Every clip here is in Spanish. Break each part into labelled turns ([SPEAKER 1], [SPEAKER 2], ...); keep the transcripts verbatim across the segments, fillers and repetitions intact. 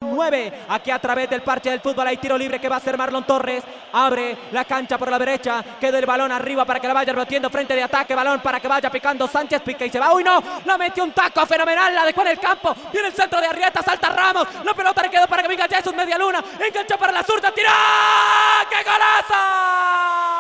[SPEAKER 1] nueve, aquí a través del parche del fútbol hay tiro libre que va a ser Marlon Torres, abre la cancha por la derecha, queda el balón arriba para que la vaya metiendo frente de ataque, balón para que vaya picando Sánchez, pica y se va, uy no, la metió un taco fenomenal, la dejó en el campo, viene el centro de Arrieta, salta Ramos, la pelota le quedó para que venga Jesús, media luna, engancha para la zurda, tira, ¡qué golazo!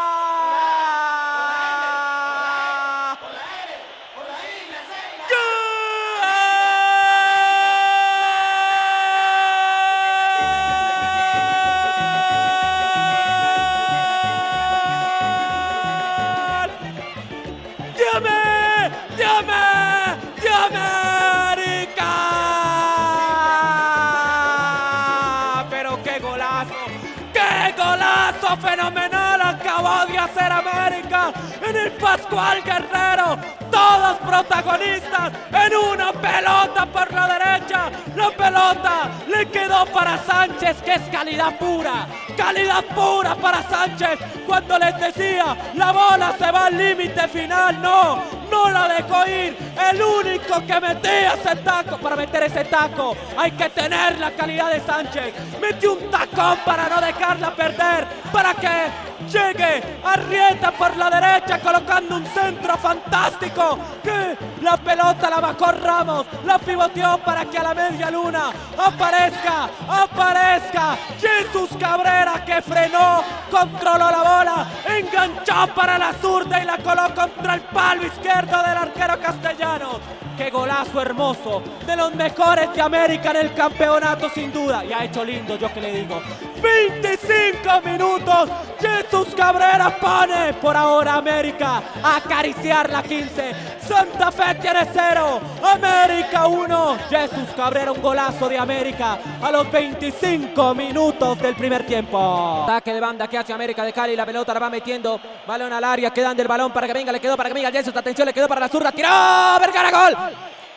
[SPEAKER 1] Fenomenal acabó de hacer América en el Pascual Guerrero, todos protagonistas en una pelota por la derecha, la pelota le quedó para Sánchez, que es calidad pura, calidad pura para Sánchez, cuando les decía la bola se va al límite final, no, no la dejó ir, el único que metía ese taco, para meter ese taco hay que tener la calidad de Sánchez, metió un tacón para no dejarla perder, para que llegue Arrieta por la derecha colocando un centro fantástico que la pelota la bajó Ramos, la pivoteó para que a la media luna aparezca, aparezca Jesús Cabrera, que frenó, controló la bola, enganchó para la zurda y la colocó contra el palo izquierdo del arquero castellano. ¡Qué golazo hermoso! De los mejores de América en el campeonato sin duda. Y ha hecho lindo, yo que le digo. veinticinco minutos. Jesús Cabrera pone por ahora América a acariciar la quince. Santa Fe tiene cero. América uno. Jesús Cabrera, un golazo de América a los veinticinco minutos del primer tiempo. Ataque de banda que hace América de Cali. La pelota la va metiendo. Balón al área. Quedan del balón para que venga. Le quedó para que venga Jesús. Atención, le quedó para la zurda. ¡Tiró! ¡Vergara, gol! ¡Gol!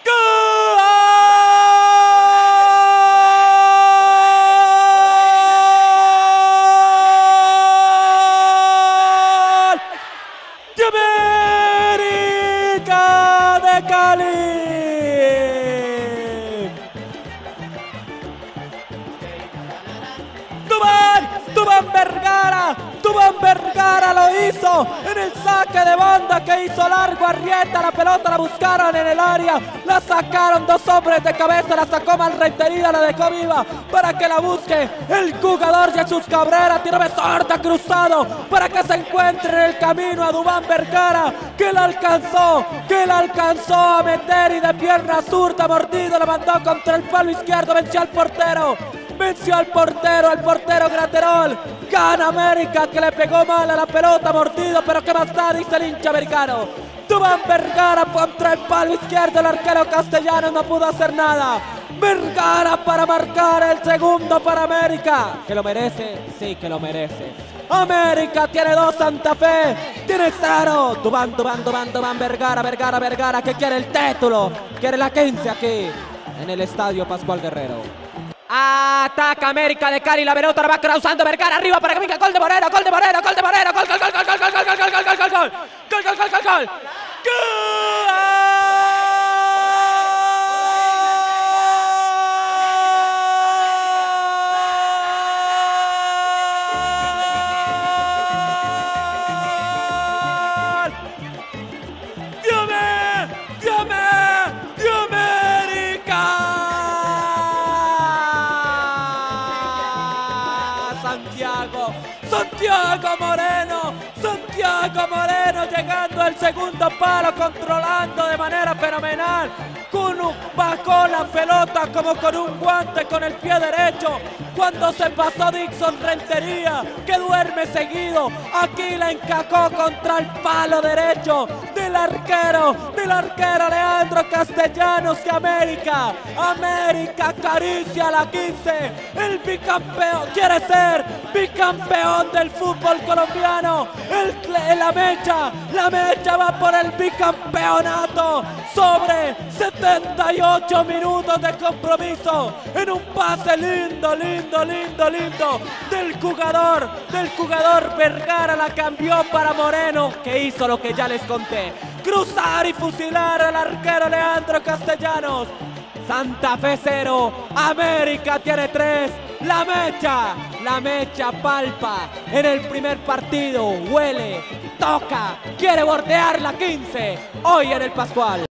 [SPEAKER 1] ¡De América de Cali! ¡Duván! ¡Duván Vergara! ¡Duván Vergara lo hizo en el saque de banda que hizo largo Arrieta! La pelota la buscaron en el área, la sacaron dos hombres de cabeza, la sacó mal retenida, la dejó viva para que la busque el jugador Jesús Cabrera. Tiro de sorda cruzado para que se encuentre en el camino a Duván Vergara, que la alcanzó, que la alcanzó a meter y de pierna zurda mordido la mandó contra el palo izquierdo, venció al portero. Venció al portero, al portero Graterol. Gana América, que le pegó mal a la pelota, mordido, pero que más da, dice el hincha americano. Duván Vergara contra el palo izquierdo, el arquero castellano no pudo hacer nada. Vergara para marcar el segundo para América. ¿Que lo merece? Sí, que lo merece. América tiene dos, Santa Fe tiene cero. Duván, Duván, Duván, Duván Vergara, Vergara, Vergara, que quiere el título, quiere la quince aquí en el estadio Pascual Guerrero. Ataca América de Cali, la pelota la va cruzando Vergara arriba para que venga gol de Moreno, gol de Moreno, gol de Moreno, gol, gol, gol, gol, gol, gol, gol, gol, gol, gol, gol, gol, gol, gol, gol, gol, gol, gol. Santiago, Santiago Moreno, Santiago Moreno llegando al segundo palo, controlando de manera fenomenal, con un, bajó la pelota como con un guante con el pie derecho, cuando se pasó Dixon Rentería, que duerme seguido, aquí la encajó contra el palo derecho del arquero, del arquero Leandro Castellanos, que América, América acaricia la quince, el bicampeón, quiere ser bicampeón del fútbol colombiano, el, la mecha, la mecha va por el bicampeonato, sobre setenta y ocho minutos de compromiso, en un pase lindo, lindo, lindo, lindo, del jugador, del jugador Vergara, la cambió para Moreno, que hizo lo que ya les conté, cruzar y fusilar al arquero Leandro Castellanos. Santa Fe cero, América tiene tres. La Mecha, la Mecha palpa en el primer partido, huele, toca, quiere bordear la quince, hoy en el Pascual.